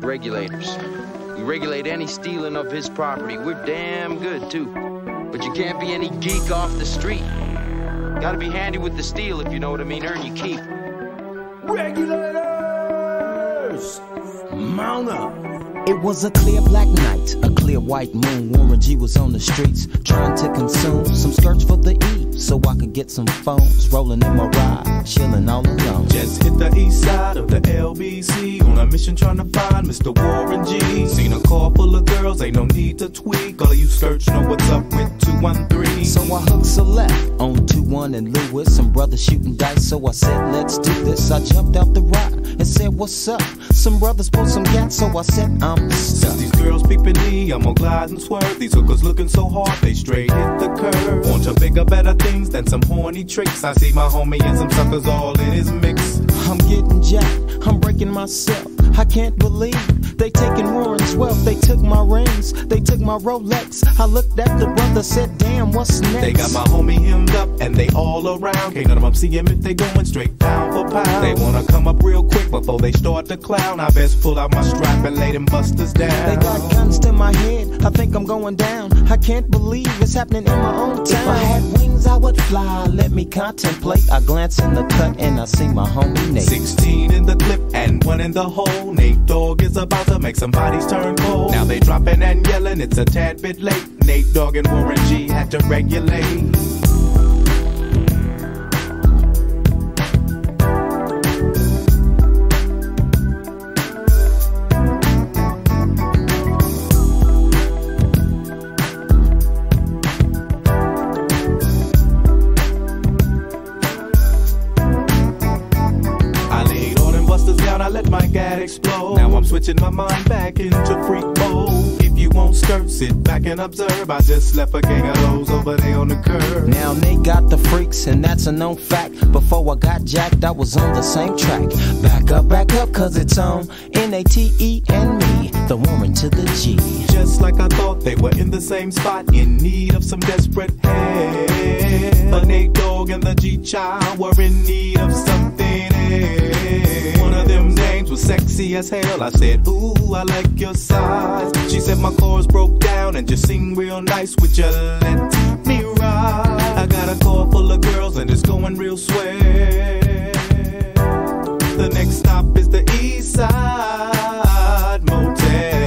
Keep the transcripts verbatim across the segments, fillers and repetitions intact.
regulators. We regulate any stealing of his property. We're damn good, too. But you can't be any geek off the street. Gotta be handy with the steel, if you know what I mean. Earn your keep. Regulators! Mount up! It was a clear black night, a clear white moon. Warren G was on the streets, trying to consume some skirts for the E, so I could get some phones. Rolling in my ride, chilling all alone. Just hit the east side of the L B C on a mission trying to find Mister Warren G. Seen a car full of girls, ain't no need to tweak. All of you skirts know what's up with two one three. So I hooked a left on two one and Lewis. Some brothers shooting dice, so I said, let's do this. I jumped out the ride and said, what's up? Some brothers pulled some gas, so I said, I'm stuck. These girls peepin' me, I'm gonna glide and swerve. These hookers looking so hard, they straight hit the curve. Want to bigger, better things than some horny tricks. I see my homie and some suckers all in his mix. I'm getting jacked, I'm breaking myself. I can't believe they taking Warren's wealth. They took my rings, they took my Rolex. I looked at the brother, said, damn, what's next? They got my homie hemmed up and they all around. Can't none of them see him if they going straight pound for pound. They wanna come up real quick before they start to clown. I best pull out my strap and lay them busters down. They got guns to my head, I think I'm going down. I can't believe it's happening in my own town. If I had wings, I would fly, let me contemplate. I glance in the cut and I see my homie Nate. Sixteen in the clip and one in the hole. Nate Dogg is about to make some bodies turn cold. Now they dropping and yelling, it's a tad bit late. Nate Dogg and Warren G had to regulate. I let my gad explode. Now I'm switching my mind back into freak mode. If you won't skirt, sit back and observe. I just left a gang of those over there on the curb. Now they got the freaks and that's a known fact. Before I got jacked, I was on the same track. Back up, back up, cause it's on N A T E and me, the Warren to the G. Just like I thought, they were in the same spot, in need of some desperate help. But Nate Dogg and the G-Child were in need of something else. One of them dames was sexy as hell. I said, ooh, I like your size. She said my chords broke down and just sing real nice. Would you let me ride? I got a car full of girls and it's going real swell. The next stop is the east side motel.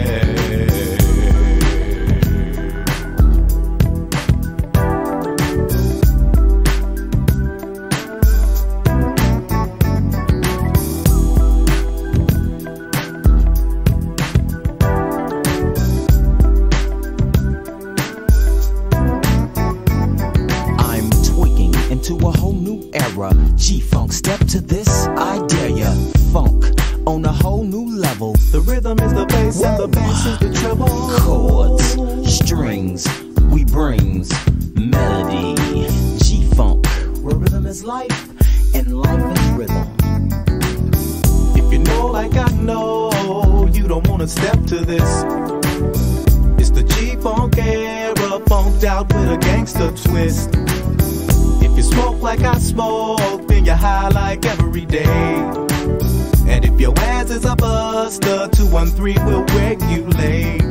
To a whole new era, G-Funk, step to this, I dare ya. Funk on a whole new level. The rhythm is the bass. Woo! And the bass is the treble. Chords, strings, we brings melody. G-Funk, where rhythm is life and life is rhythm. If you know like I know, you don't wanna step to this. It's the G-Funk era, funked out with a gangster twist. If you smoke like I smoke, then you're high like every day. And if your ass is a buster, two one three will regulate.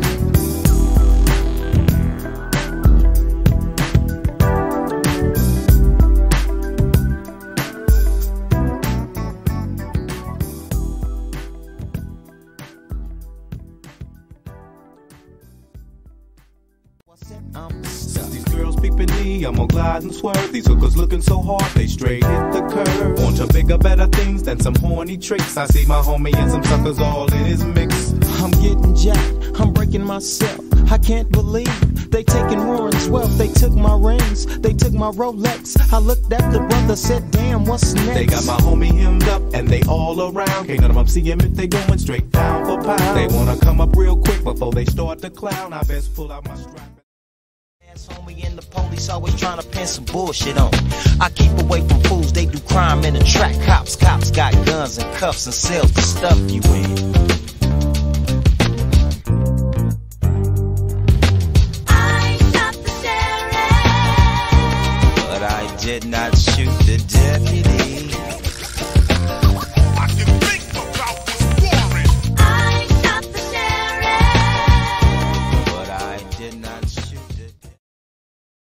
Since these girls peepin' me, I'm gonna glide and swerve. These hookers looking so hard, they straight hit the curve. Want to bigger, better things than some horny tricks. I see my homie and some suckers all in his mix. I'm getting jacked, I'm breaking myself. I can't believe they taking Warren's wealth. They took my rings, they took my Rolex. I looked at the brother, said, damn, what's next? They got my homie hemmed up and they all around. Can't none of them see him if they going straight pound for pound. They wanna come up real quick before they start to clown. I best pull out my strap. Homie and the police always trying to pin some bullshit on me. I keep away from fools, they do crime in the track. Cops, cops got guns and cuffs and cells to stuff you in.